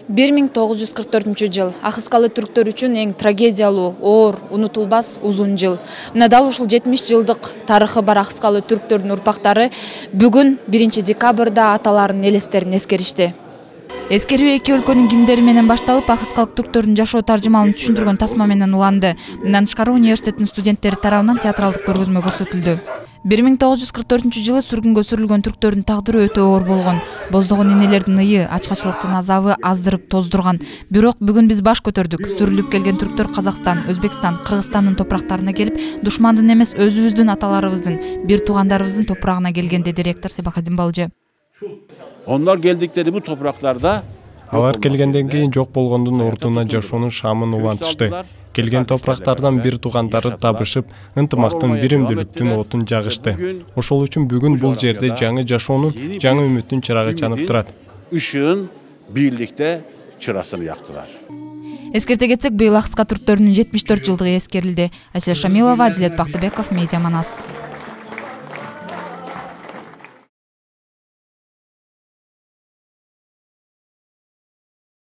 1944 жыл Ахыскалы түрктөр үчүн эң трагедиялуу, оор, унутулбас узун жыл. Мына дал ушул 70 жылдык тарыхы бар Ахыскалы түрктөрдүн урпактары бүгүн 1 декабрда аталарынын элестерин эскеришти. Эскерүү эки өлкөнүн кимдери менен башталып, Ахыскалык түрктөрдүн жашоо таржымалын түшүндүргөн тасма менен уланды. Мындан тышкары университеттин студенттери тарабынан театралдык көргөзмө көрсөтүлдү. 1944 жылы сүргүнгө сүрүлгөн түрктөрдүн тагдыры өтө оор болгон. Боздогон энелердин ые, ачкачылыктын азабы аздырып тоздурган. Бирок бүгүн биз баш көтөрдүк. Сүрүлүп келген түрктөр Казакстан, Өзбекстан, Кыргызстандын топурактарына келип, душмандын эмес, өзүбүздүн аталарыбыздын, бир туугандарыбыздын топурагына келген, деди ректор Себахадин Балжы. Onlar geldikleri bu topraklarda алар келгенден кийин жок болгондун ордуна жашоонун шамын улантышты. Келген топурактардан бир туугандары табышып, ынтымактын, биримдүүлүктүн отун жагышты. Ошол үчүн бүгүн бул жерде жаңы жашоонун, жаңы үмүттүн чырагы чанып турат. Işığın birlikte çırasını yaktılar. Эскерте кетсек, быйыл Ахыска түрктөрүнүн 74 жылдыгы эскерилди. Аселя Шамилова, Адилет Бактыбеков, Медиа Манас.